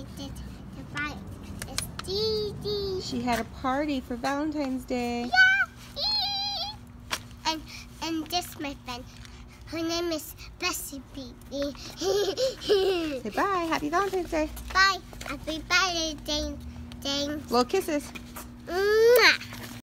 She had a party for Valentine's Day. Yeah! And this my friend. Her name is Bessie Baby. Say bye. Happy Valentine's Day. Bye. Happy Valentine's Day. Little kisses. Mwah.